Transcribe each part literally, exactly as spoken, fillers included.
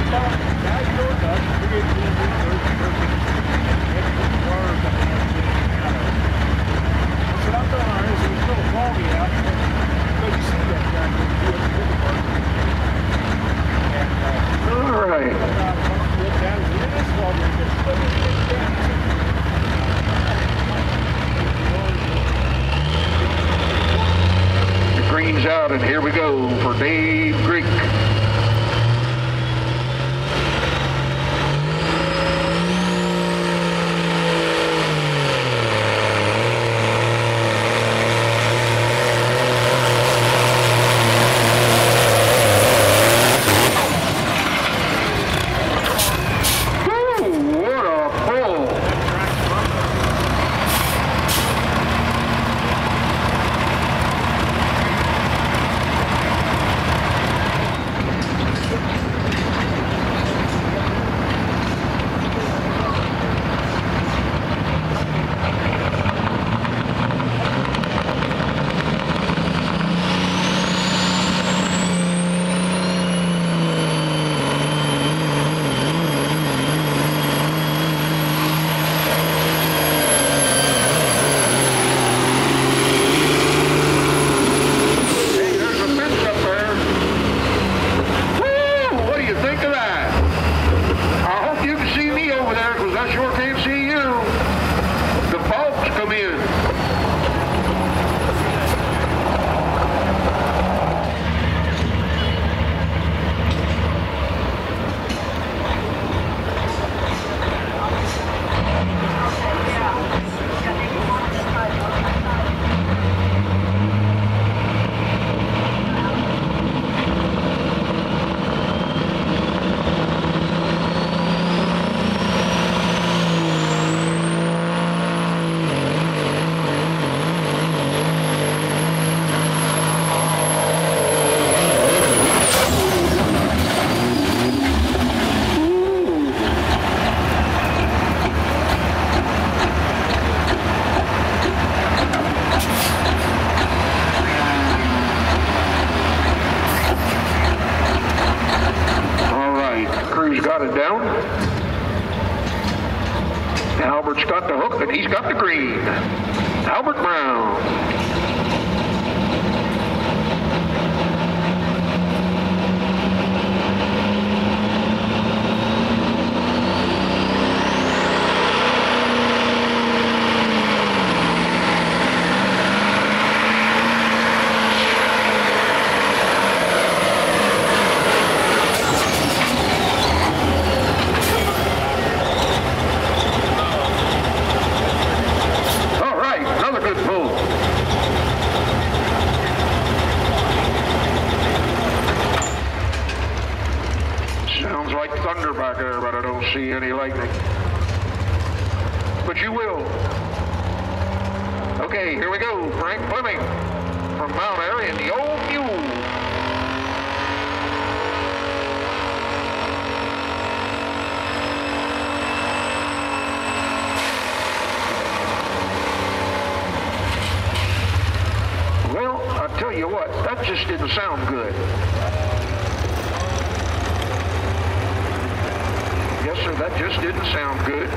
Out, and here we go for Dave Greek. Got it down. Albert's got the hook and he's got the green. Albert Brown. Sounds like thunder back there, but I don't see any lightning. But you will. Okay, here we go. Frank Fleming from Mount Airy in the old mule. Well, I'll tell you what, that just didn't sound good. Yes, sir, that just didn't sound good.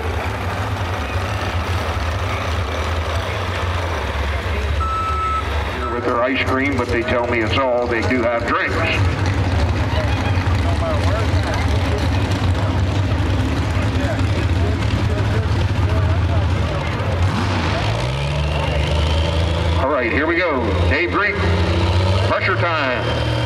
Here with their ice cream, but they tell me it's all they do have drinks. All right, here we go. Dave Greek, pressure time.